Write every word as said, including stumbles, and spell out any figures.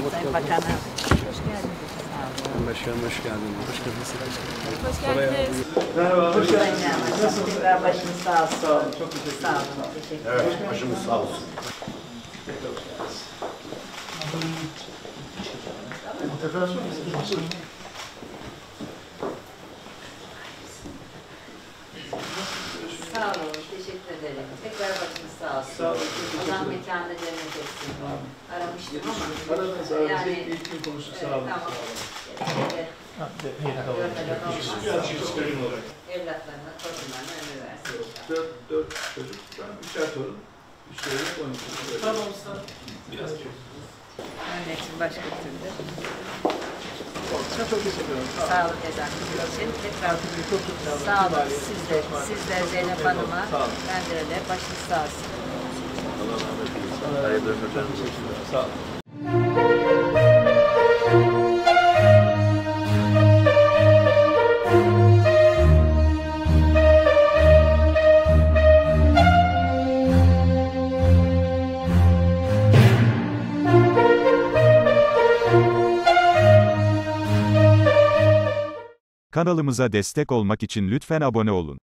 Sayın Bakanım. Hoş geldiniz. Sağ olun. Başkanım hoş geldiniz. Hoş geldiniz. Hoş geldiniz. Merhaba, hoş geldiniz. Nasılsınız? Tekrar başınız sağ olsun. Çok teşekkür Sağ ederim. olun. Teşekkür Evet, ederim. başımız sağ olsun. Tekrar hoş geldiniz. Federasyon musunuz? Sağ olun. Teşekkür ederim. Tekrar başınız sağ olsun. Sağ olun. Çok teşekkür Allah ederim. mekanında cennet etsin. Aramıştım ama. Aradınız abi. Yani, Yani, ilk gün konuştuk. evet, Sağ olun. tamam. Evet. Görmeden olmaz. Biraz çıkarım olarak. Evlatlarına, torunlarına ömür versin. Dört, dört çocuk. Ben üçer torun. Üç torun, on iki çocuk. Tamam usta. Biraz çok. Yönetim başka türlü. Çok çok teşekkür ederim. Sağ olun Ezan'ın için. Tekrar Çok çok sağ olun. sağ olun. Cumali, Siz de, Osman. siz de Zeynep Hanım'a, Sağ olun. ben de öyle. Başınız sağ olsun. Allah rahmet eylesin. Hayırlı ömürler. Teşekkürler. Sağ olun. Kanalımıza destek olmak için lütfen abone olun.